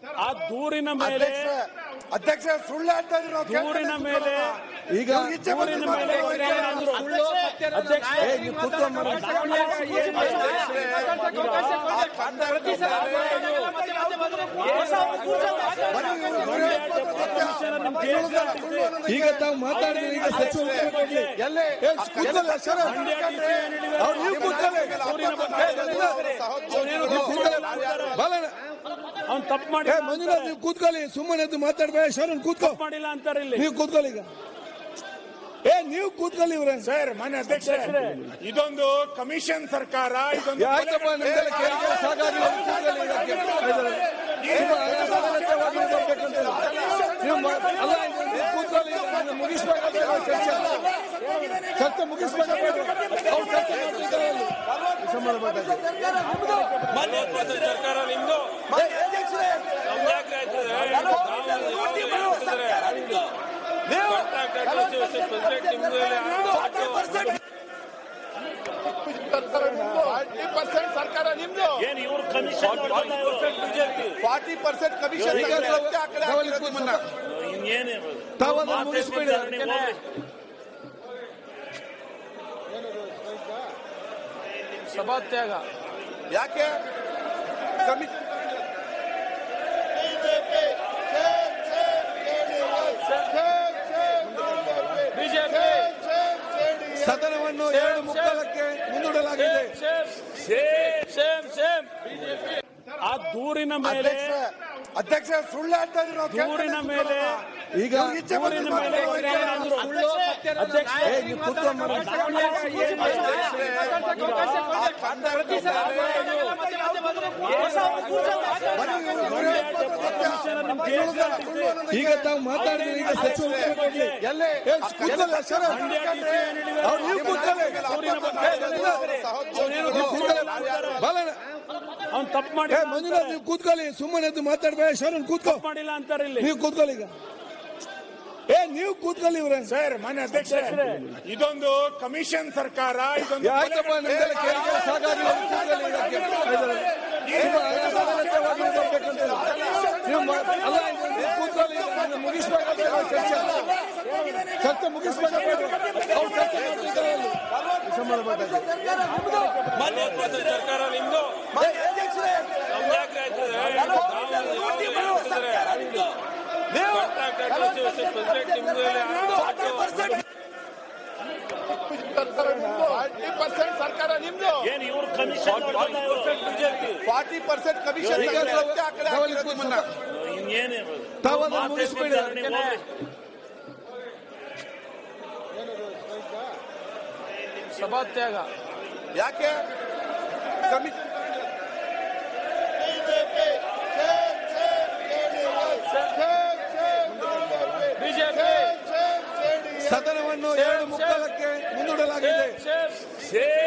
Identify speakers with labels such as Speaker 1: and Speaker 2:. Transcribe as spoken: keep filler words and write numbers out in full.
Speaker 1: ಆ ದೂರಿನ ಮೇಲೆ
Speaker 2: ಅಧ್ಯಕ್ಷ ಸುಳ್ಳು ಹೇಳ್ತಾ ಇದ್ರು.
Speaker 1: ದೂರಿನ ಮೇಲೆ
Speaker 2: ಈಗ
Speaker 1: ದೂರಿನ ಮೇಲೆ
Speaker 3: ಈಗ ತಾವು ಮಾತಾಡಿದ್ರೆ ಈಗ ಸಚಿವರು
Speaker 2: ಎಲ್ಲೇ
Speaker 1: ಅವ್ನು ತಪ್ಪು ಮಾಡಿ
Speaker 3: ಮಂಜುನಾಥ್ ನೀವು ಕೂತ್ಕೊಳ್ಳಿ, ಸುಮ್ಮನೆ ಮಾತಾಡ್ಬೇಡ. ಶರಣ್ ಕೂತ್ಕೊ,
Speaker 1: ಮಾಡಿಲ್ಲ ಅಂತಾರೆ ಇಲ್ಲಿ.
Speaker 3: ನೀವು ಕೂತ್ಕೊಳ್ಳಿ ಈಗ. ಏ ನೀವು ಕೂತ್ಕೊಳ್ಳಿ ಇವ್ರೆ.
Speaker 4: ಸರ್ ಮಾನ್ಯ ಅಧ್ಯಕ್ಷ, ಇದೊಂದು ಕಮಿಷನ್ ಸರ್ಕಾರ. ಇದೊಂದು
Speaker 3: ಆಯ್ತಪ್ಪ, ನಿಮ್ದೆಲ್ಲ ಕೇಳಿಕೆ ಸಾಕಾಗಿಲ್ಲ. ಕೂತ್ಕೊಳ್ಳಿ, ಮುಗಿಸ್ಬೇಕಾದ್ರೆ ಚರ್ಚೆ ಚರ್ಚೆ ಮುಗಿಸ್ಬೇಕಾದ್ರೆ ಅವ್ರು ಚರ್ಚೆ ಮಾಡ್ತಿದ್ದಾರೆ.
Speaker 1: ಸರ್ಕಾರ ನಿಮ್ದು
Speaker 2: ಫಾರ್ಟಿ ಪರ್ಸೆಂಟ್ ಸರ್ಕಾರ ನಿಮ್ದು.
Speaker 1: ಏನು ಇವ್ರು ಕಮಿಷನ್
Speaker 2: ಫಾರ್ಟಿ ಪರ್ಸೆಂಟ್ ಕಮಿಷನ್
Speaker 1: ಇನ್ನೇನು
Speaker 3: ತಾವನ್ನ ಮುಗಿಸ್ಬೇಡಿ.
Speaker 1: ಸಭಾತ್ಯಾಗ
Speaker 2: ಯಾಕೆ ಕಮಿ
Speaker 1: ಬಿಜೆಪಿ
Speaker 3: ಸದನವನ್ನು ಎರಡು ಮುಕ್ಕಾಲಕ್ಕೆ ಮುಂದೂಡಲಾಗಿದೆ.
Speaker 1: ಆ ದೂರಿನ ಮೇಲೆ
Speaker 2: ಅಧ್ಯಕ್ಷ ಸುಳ್ಳು ಹೇಳ್ತಾ ಇದ್ರು.
Speaker 1: ದೂರಿನ ಮೇಲೆ
Speaker 3: ಈಗ
Speaker 1: ದೂರಿನ ಮೇಲೆ ಅಧ್ಯಕ್ಷ
Speaker 3: ಈಗ ತಾವು ಮಾತಾಡಿದ್ರೆ ಈಗ ಸಚಿವರು
Speaker 2: ಎಲ್ಲೇ
Speaker 1: ಅವ್ನು ತಪ್ಪು ಮಾಡಿ
Speaker 3: ಮಂಜುನಾಥ್ ನೀವು ಕೂತ್ಕೊಳ್ಳಿ, ಸುಮ್ಮನೆ ಮಾತಾಡ್ಬೇಡ. ಶರಣ್ ಕೂತ್ಕೊ,
Speaker 1: ಮಾಡಿಲ್ಲ ಅಂತಾರೆ ಇಲ್ಲಿ.
Speaker 3: ನೀವು ಕೂತ್ಕೊಳ್ಳಿ ಈಗ. ಏ ನೀವು ಕೂತ್ಕೊಳ್ಳಿ ಇವ್ರೆ.
Speaker 4: ಸರ್ ಮಾನ್ಯ ಅಧ್ಯಕ್ಷ, ಇದೊಂದು ಕಮಿಷನ್ ಸರ್ಕಾರ. ಇದೊಂದು
Speaker 3: ಆಯ್ತಪ್ಪ, ನಿಮ್ದೆಲ್ಲ ಕೇಳಿಕೆ ಸಾಕಾಗಿಲ್ಲ. ಕೂತ್ಕೊಳ್ಳಿ, ಮುಗಿಸ್ಬೇಕಾದ್ರೆ ಚರ್ಚೆ ಚರ್ಚೆ ಮುಗಿಸ್ಬೇಕಾದ್ರೆ ಅವ್ರು ಚರ್ಚೆ ಮಾಡ್ತಿದ್ದಾರೆ.
Speaker 1: ಸರ್ಕಾರ ನಿಮ್ದು
Speaker 2: ಫಾರ್ಟಿ ಪರ್ಸೆಂಟ್ ಸರ್ಕಾರ ನಿಮ್ದು.
Speaker 1: ಏನು ಇವ್ರು ಕಮಿಷನ್
Speaker 2: ಫಾರ್ಟಿ ಪರ್ಸೆಂಟ್ ಕಮಿಷನ್
Speaker 1: ಇನ್ನೇನು
Speaker 3: ತಾವನ್ನ ಮುಗಿಸ್ಬೇಡಿ.
Speaker 1: ಸಭಾತ್ಯಾಗ
Speaker 2: ಯಾಕೆ ಕಮಿ
Speaker 1: ಬಿಜೆಪಿ
Speaker 3: ಸದನವನ್ನು ಎರಡು ಮುಕ್ಕಾಲಕ್ಕೆ ಮುಂದೂಡಲಾಗಿದೆ.